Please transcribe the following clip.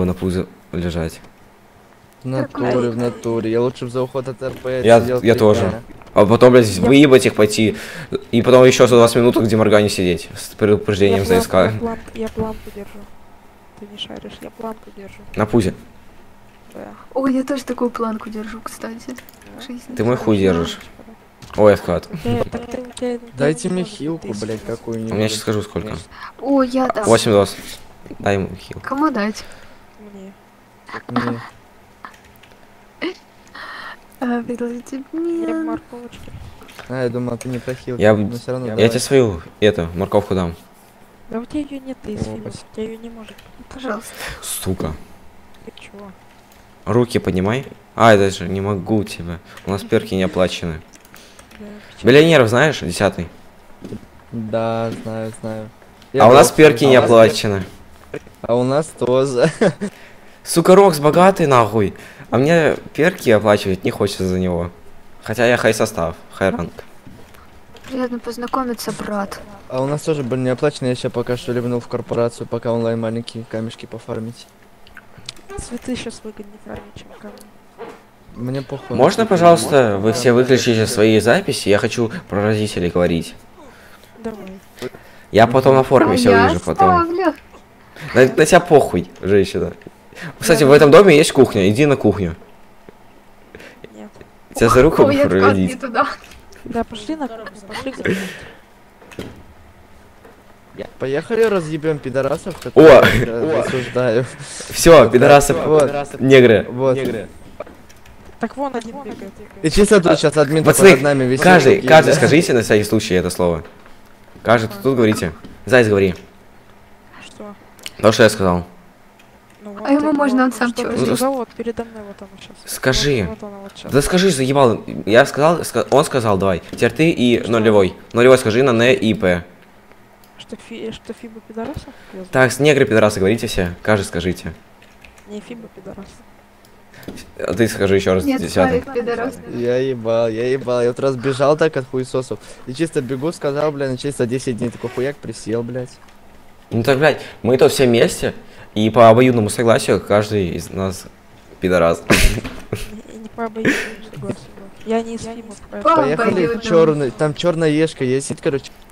на пузе лежать. В натуре, в натуре. Я лучше бы за уход от РП Я тоже. А потом, блядь, выебать их пойти. И потом еще за 20 минут где Моргане сидеть. С предупреждением за СК. Я планку держу. Ты не шаришь, я планку держу. На пузе. Да. Ой, я тоже такую планку держу, кстати. Ты мой хуй держишь. Ой, откат. Дайте мне хилку, блядь, какую-нибудь. Я сейчас скажу сколько. О, я дам. 8-2. Дай ему хил. Кому дать? Мне. Мне. Предложите Я мне. морковочки. А, я думал, ты не про хилку. Я Я тебе свою, морковку дам. Да у тебя ее нет, ты из фильма. спасибо. У тебя ее не может. Пожалуйста. Сука. Ты чего? Руки поднимай. А, я даже не могу тебя. У нас перки не оплачены. Да, Миллионеров знаешь? 10-й. Да, знаю, знаю. А у нас перки не оплачены. А у нас тоже. Сука, Рокс богатый нахуй. А мне перки оплачивать не хочется за него. Хотя я хай состав, хай ранг. Приятно познакомиться, брат. А у нас тоже были не оплачены. Я сейчас пока что ливнул в корпорацию, пока онлайн маленькие камешки пофармить. Цветы сейчас выгоднее фармить, чем камни. Мне похуй. Можно, пожалуйста, вы все выключите свои записи? Я хочу про родителей говорить. Давай. Я потом на форуме все Я увижу потом. ставлю. На тебя похуй, женщина. Кстати, в этом доме есть кухня, иди на кухню. Нет. Тебя за руку Ой, откат не проводить. туда. Да, пошли на кухню, пошли где-нибудь. Поехали разъебем пидорасов, О! которые я осуждаю. Все, пидорасы, Вот. негры. Вот. Так вон один бегает. И чисто тут сейчас админ Пацаны, под нами висит. каждый такие, да? скажите на всякий случай это слово. Каждый тут говорите. Зайц, говори. Что? То, что я сказал. Ну, вот А ему ты можно, вот, он сам что чё ты знает. сказал, вот передо мной вот он сейчас. Скажи. Вот она вот сейчас. Да скажи, заебал. Я сказал, он сказал, давай. Теперь ты и нулевой. Нулевой скажи на Н и П. Что Фиба пидораса? Я знаю. Так, с негры пидорасы говорите все. Каждый скажите. Не Фиба пидорас. А ты скажи еще раз, Нет, 10-й. Славик, пидорас. Я ебал. Я вот раз бежал так от хуесосов. И чисто бегу, сказал, блядь, на чисто 10 дней такой хуяк присел, блядь. Ну так, блядь, мы тут все вместе. И по обоюдному согласию каждый из нас пидорас. Не по обоюдному согласию. Я не из Фиба, поэтому... По Поехали в обоюдному. черный, там черная ешка есть, короче.